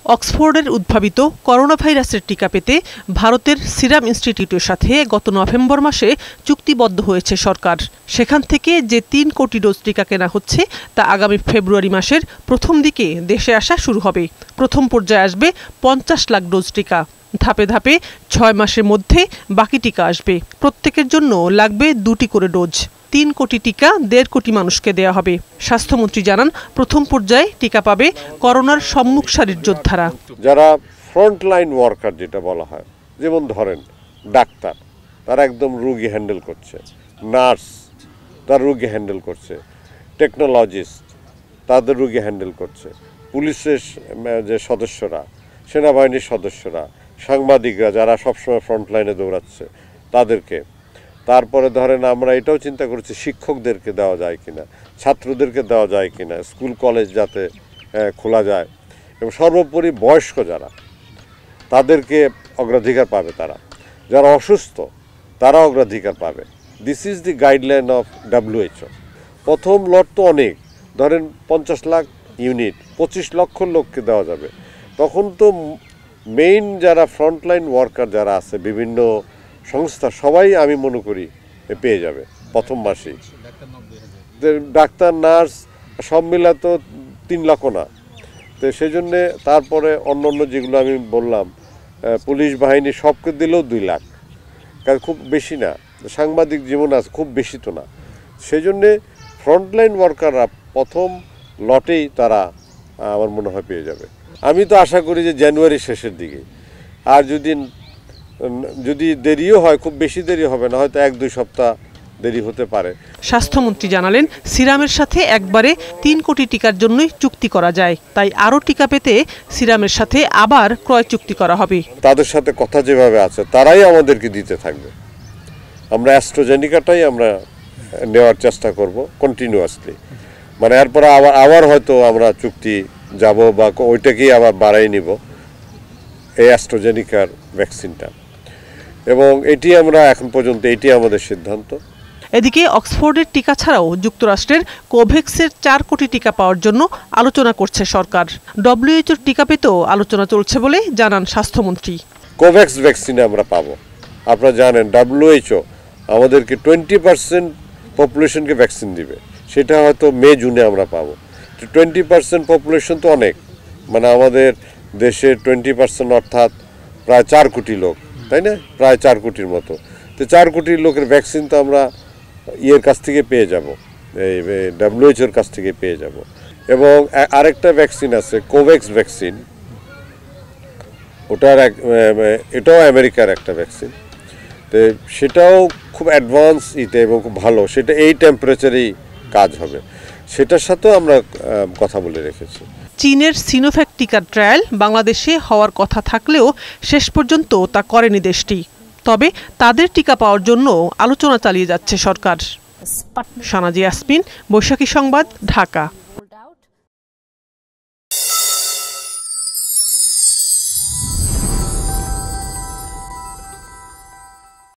অক্সফোর্ডের উদ্ভাবিত করোনা ভাইরাসের টিকা পেতে ভারতের সিরাম ইনস্টিটিউটের সাথে গত নভেম্বর মাসে চুক্তিবদ্ধ হয়েছে সরকার। সেখান থেকে যে ৩ কোটি ডোজ টিকা কেনা হচ্ছে তা আগামী ফেব্রুয়ারি মাসের প্রথম দিকে দেশে আসা শুরু হবে। প্রথম পর্যায়ে আসবে ৫০ লাখ ডোজ টিকা। ধাপে ধাপে ৬ মাসের মধ্যে বাকি টিকা আসবে। প্রত্যেকের জন্য লাগবে ২টি করে ডোজ। ৩ কোটি টিকা ১.৫ কোটি মানুষকে দেয়া হবে। স্বাস্থ্যমন্ত্রী জানান, প্রথম পর্যায়ে টিকা পাবে করোনার সম্মুখ সারির যোদ্ধারা। যারা ফ্রন্টলাইন ওয়ার্কার যেটা বলা হয়, যেমন ধরেন ডাক্তার, তারা একদম রোগী হ্যান্ডেল করছে, নার্স তারা রোগী হ্যান্ডেল করছে, টেকনোলজিস্ট তাদের রোগী হ্যান্ডেল করছে, পুলিশের যে সদস্যরা, সেনাবাহিনীর সদস্যরা, সাংবাদিকরা যারা সবসময় ফ্রন্টলাইনে দৌড়াচ্ছে তাদেরকে, তারপরে ধরেন আমরা এটাও চিন্তা করছি শিক্ষকদেরকে দেওয়া যায় কিনা, ছাত্রদেরকে দেওয়া যায় কিনা, স্কুল কলেজ যাতে খোলা যায়, এবং সর্বোপরি বয়স্ক যারা তাদেরকে অগ্রাধিকার পাবে, যারা অসুস্থ তারা অগ্রাধিকার পাবে। This is the guideline of WHO। প্রথম লট তো অনেক, ধরেন ৫০ লাখ ইউনিট, ২৫ লক্ষ লোককে দেওয়া যাবে। তখন তো মেইন যারা ফ্রন্টলাইন ওয়ার্কার যারা আছে বিভিন্ন সংস্থা সবাই আমি মনে করি পেয়ে যাবে প্রথম মাসেই। ডাক্তার নার্স সব মিলা তো ৩ লাখ না, তো সেই জন্যে তারপরে অন্য যেগুলো আমি বললাম পুলিশ বাহিনী সবকে দিলেও ২ লাখ, কারণ খুব বেশি না, সাংবাদিক জীবন আছে খুব বেশি তো না। সেই জন্যে ফ্রন্টলাইন ওয়ার্কাররা প্রথম লটেই তারা আমার মনে হয় পেয়ে যাবে। আমি তো আশা করি যে জানুয়ারি শেষের দিকে, আর যদি দেরিও হয়, খুব বেশি দেরি হবে না, হয়তো ১-২ সপ্তাহ দেরি হতে পারে। স্বাস্থ্যমন্ত্রী জানালেন, সিরামের সাথে একবারে ৩ কোটি টিকার জন্যই চুক্তি করা যায়, তাই আরও টিকা পেতে সিরামের সাথে আবার ক্রয় চুক্তি করা হবে। তাদের সাথে কথা যেভাবে আছে তারাই আমাদেরকে দিতে থাকবে। আমরা অ্যাস্ট্রাজেনিকাটাই আমরা নেওয়ার চেষ্টা করব কন্টিনিউয়াসলি, মানে এরপর আবার হয়তো আমরা চুক্তি যাব বা ওইটাকেই আবার বাড়াই নিব, এই অ্যাস্ট্রাজেনিকার ভ্যাকসিনটা, এবং এটি আমরা এখন পর্যন্ত এটি আমাদের সিদ্ধান্ত। এদিকে অক্সফোর্ডের টিকা ছাড়াও যুক্তরাষ্ট্রের কোভ্যাক্সের ৪ কোটি টিকা পাওয়ার জন্য আলোচনা করছে সরকার। WHO টিকা পেতেও আলোচনা চলছে বলে জানান স্বাস্থ্যমন্ত্রী। কোভ্যাক্স ভ্যাকসিন আমরা পাবো। আপনারা জানেন WHO আমাদেরকে 20% পপুলেশনকে ভ্যাকসিন দিবে, সেটা হয়তো মে-জুনে আমরা পাবো। 20% পপুলেশন তো অনেক, মানে আমাদের দেশের 20% অর্থাৎ প্রায় ৪ কোটি লোক, তাই না? প্রায় ৪ কোটির মতো। তো ৪ কোটি লোকের ভ্যাকসিন তো আমরা ইয়ের কাছ থেকে পেয়ে যাব, এই WHO কাছ থেকে পেয়ে যাব। এবং আরেকটা ভ্যাকসিন আছে কোভ্যাক্স ভ্যাকসিন, এটাও আমেরিকার একটা ভ্যাকসিন, তো সেটাও খুব অ্যাডভান্স এবং খুব ভালো, সেটা এই টেম্পারেচারেই কাজ হবে, সেটার সাথেও আমরা কথা বলে রেখেছি। চীনের সিনোভ্যাক টিকার ট্রায়াল বাংলাদেশে হওয়ার কথা থাকলেও শেষ পর্যন্ত তা করেনি দেশটি। তবে তাদের টিকা পাওয়ার জন্য আলোচনা চালিয়ে যাচ্ছে সরকার। সানাজি ইয়াসমিন, বৈশাখী সংবাদ, ঢাকা।